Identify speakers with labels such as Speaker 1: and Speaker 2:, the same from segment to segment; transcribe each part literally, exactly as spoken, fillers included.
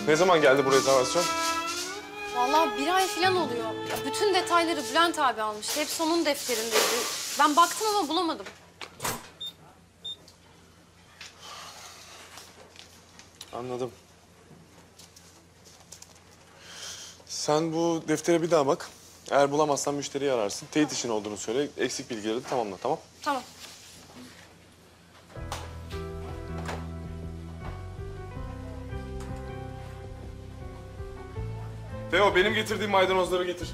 Speaker 1: Ne zaman geldi bu rezervasyon?
Speaker 2: Vallahi bir ay falan oluyor. Ya bütün detayları Bülent abi almıştı. Hepsi onun defterindeydi. Ben baktım ama bulamadım.
Speaker 1: Anladım. Sen bu deftere bir daha bak. Eğer bulamazsan müşteriyi ararsın. Teyit işin olduğunu söyle. Eksik bilgileri de tamamla, tamam?
Speaker 2: Tamam.
Speaker 1: Teo, benim getirdiğim maydanozları getir.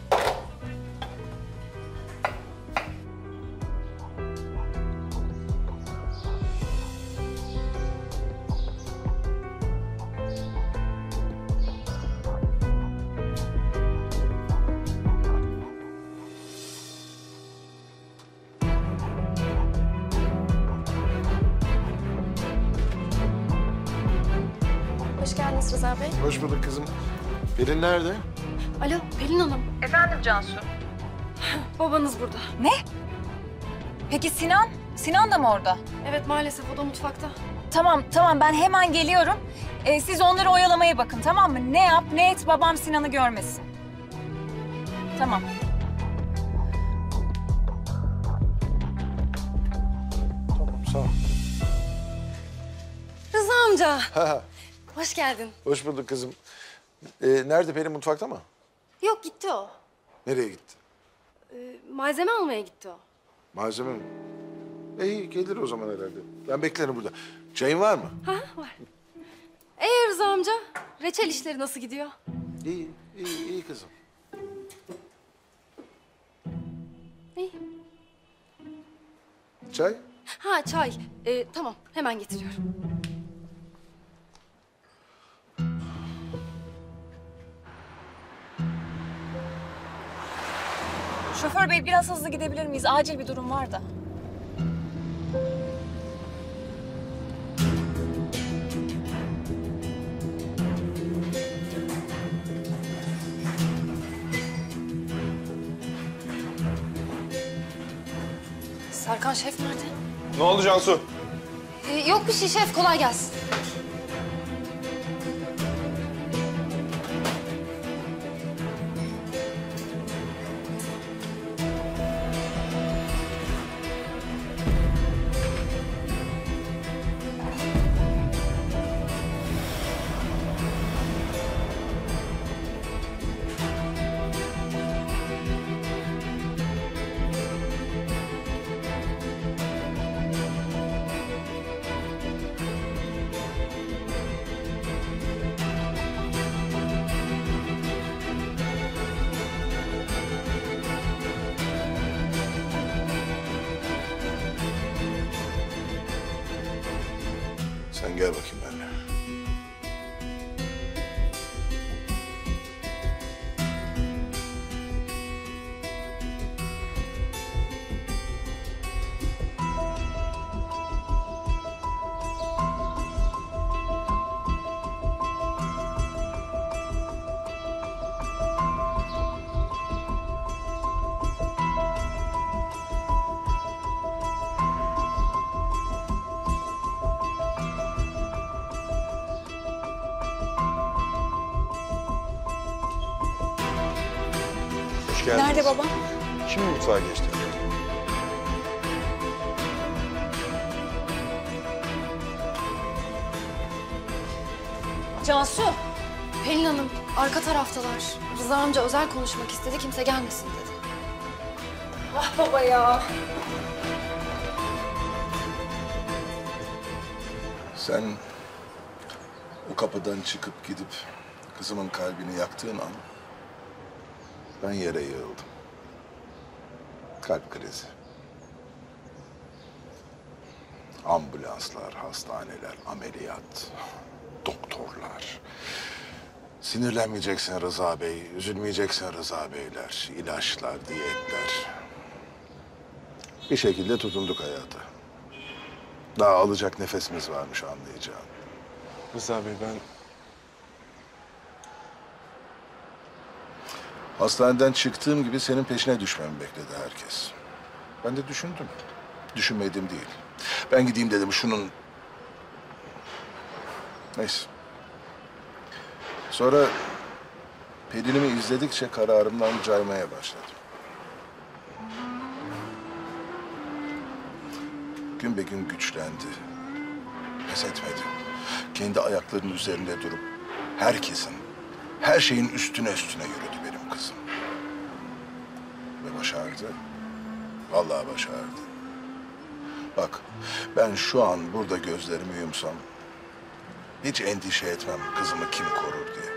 Speaker 2: Hoş geldiniz Rıza Bey.
Speaker 3: Hoş bulduk kızım. Pelin nerede?
Speaker 2: Alo Pelin Hanım.
Speaker 4: Efendim Cansu?
Speaker 2: Babanız burada.
Speaker 4: Ne? Peki Sinan? Sinan da mı orada?
Speaker 2: Evet maalesef o da mutfakta.
Speaker 4: Tamam, tamam ben hemen geliyorum. Ee, siz onları oyalamaya bakın, tamam mı? Ne yap, ne et, babam Sinan'ı görmesin. Tamam.
Speaker 3: Tamam, sağ ol.
Speaker 2: Rıza amca.
Speaker 3: Ha,
Speaker 2: Hoş geldin.
Speaker 3: hoş bulduk kızım. Ee, nerede Pelin, mutfakta mı?
Speaker 2: Yok gitti o.
Speaker 3: Nereye gitti?
Speaker 2: Ee, malzeme almaya gitti o.
Speaker 3: Malzeme mi? İyi, gelir o zaman herhalde. Ben beklerim burada. Çayın var mı?
Speaker 2: Ha var. Ee Rıza amca, reçel işleri nasıl gidiyor?
Speaker 3: İyi, iyi, iyi kızım.
Speaker 2: İyi.
Speaker 3: Çay?
Speaker 2: Ha çay. Ee, tamam hemen getiriyorum.
Speaker 4: Şoför bey biraz hızlı gidebilir miyiz? Acil bir durum var da.
Speaker 2: Serkan şef nerede?
Speaker 1: Ne oldu Cansu?
Speaker 2: Ee, yok bir şey şef, kolay gelsin.
Speaker 3: Sen gel bakayım benimle.
Speaker 1: Hoş geldiniz.
Speaker 4: Nerede babam?
Speaker 1: Şimdi mutfağa geçti.
Speaker 4: Cansu.
Speaker 2: Pelin Hanım, arka taraftalar. Rıza amca özel konuşmak istedi, kimse gelmesin dedi.
Speaker 4: Ah baba ya.
Speaker 3: Sen o kapıdan çıkıp gidip kızımın kalbini yaktığın an ben yere yığıldım. Kalp krizi. Ambulanslar, hastaneler, ameliyat, doktorlar. Sinirlenmeyeceksin Rıza Bey, üzülmeyeceksin Rıza Beyler, ilaçlar, diyetler. Bir şekilde tutunduk hayata. Daha alacak nefesimiz varmış anlayacağın.
Speaker 1: Rıza Bey, ben...
Speaker 3: Hastaneden çıktığım gibi senin peşine düşmemi bekledi herkes. Ben de düşündüm. Düşünmedim değil. Ben gideyim dedim şunun... Neyse. Sonra Pelin'imi izledikçe kararımdan caymaya başladım. Gün be gün güçlendi. Pes etmedi. Kendi ayaklarının üzerinde durup herkesin, her şeyin üstüne üstüne yürüdü benim kızım. Ve başardı. Vallahi başardı. Bak, ben şu an burada gözlerimi yumsam hiç endişe etmem kızımı kim korur diye.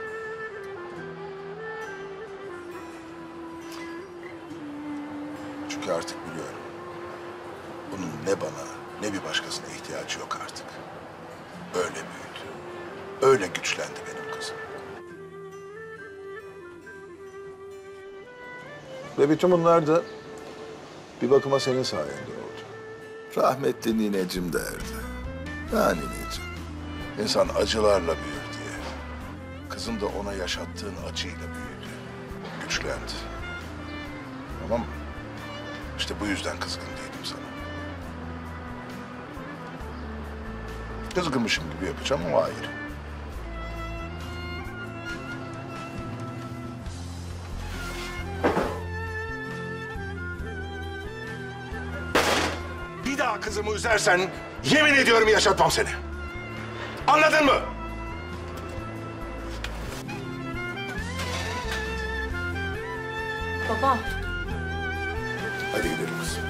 Speaker 3: Çünkü artık biliyorum. Bunun ne bana ne bir başkasına ihtiyacı yok artık. Öyle büyüdü. Öyle güçlendi benim kızım. Ve bütün bunlar da bir bakıma senin sayende oldu. Rahmetli nineciğim derdi. Ya nineciğim, insan acılarla büyür diye. Kızım da ona yaşattığın acıyla büyüdü. Güçlendi. Tamam mı? İşte bu yüzden kızgın değilim sana. Kızgınmışım gibi yapacağım ama hayır. Bir daha kızımı üzersen yemin ediyorum yaşatmam seni. Anladın mı?
Speaker 4: Baba.
Speaker 3: Hadi gidelim kızım.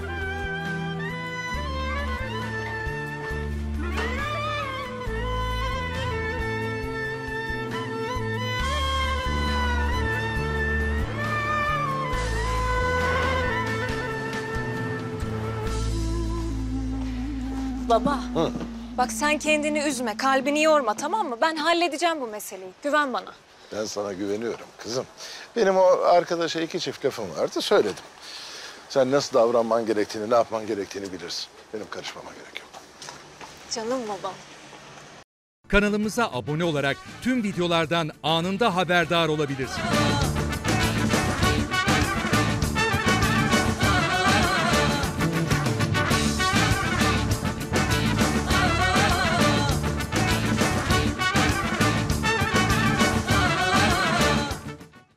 Speaker 4: Baba. Bak sen kendini üzme, kalbini yorma tamam mı? Ben halledeceğim bu meseleyi. Güven bana.
Speaker 3: Ben sana güveniyorum kızım. Benim o arkadaşa iki çift lafım vardı, söyledim. Sen nasıl davranman gerektiğini, ne yapman gerektiğini bilirsin. Benim karışmama gerek yok.
Speaker 4: Canım babam.
Speaker 5: Kanalımıza abone olarak tüm videolardan anında haberdar olabilirsiniz.